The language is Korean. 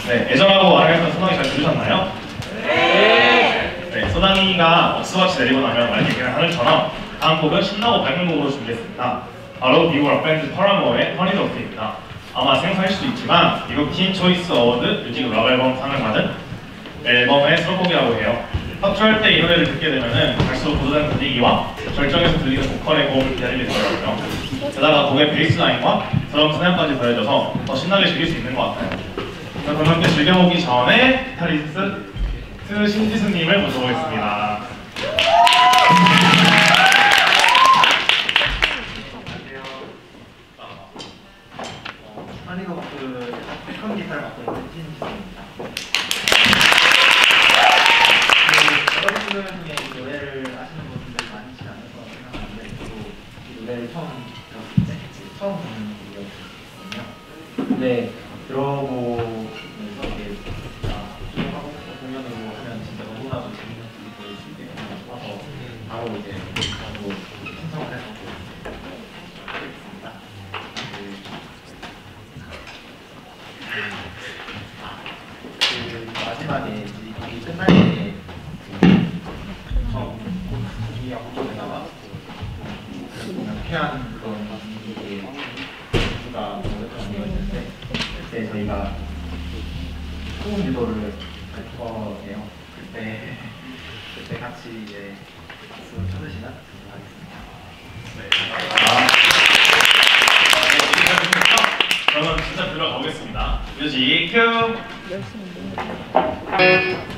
네, 예전하고 아랑했던 소당이 잘 들으셨나요? 네, 소당이가 억스같이 내리고 나면 맑게 그냥 하늘처럼 다음 곡은 신나고 밝은 곡으로 준비했습니다. 바로 미국 락밴드 퍼라모어의 허니더스입니다. 아마 생소할 수도 있지만 미국 틴 초이스 어워드 뮤직 락 앨범 상을 받은 앨범의 수록곡이라고 해요. 합주할 때 이 노래를 듣게 되면은 갈수록 고조된 분위기와 절정에서 들리는 보컬의 고음을 기다리게 되더라고요. 게다가 곡의 베이스 라인과 드럼 스냅까지 더해져서 더 신나게 즐길 수 있는 것 같아요. 그럼 함께 즐겨보기 전에 기타리스트 신지수님을 모셔보겠습니다. 허니더스 컴 기타를 맡고 있는 신지수입니다. 여러분들 중에 이 노래를 아시는 분들 많지 않을 거라고 생각하는데 저도 이 노래를 처음 들었을 때 처음 듣는 곡이었거든요. 근데 들어보면서 이게 조용하고 공연으로 하면 진짜 너무나도 재밌는 곡이 보일 수 있게 와서 바로 이제 바로 신청을 해서 하겠습니다. 그 마지막에 이 끝날 때 분위기가 고조되다가 쾌한 그런 분위기의 수가 오랫동안 이어지는데 그때 저희가 소음 유도를 할 거예요. 그때 같이 이제 박수 쳐주시면 감사하겠습니다. 그러면 진짜 들어가보겠습니다. 뮤직 큐!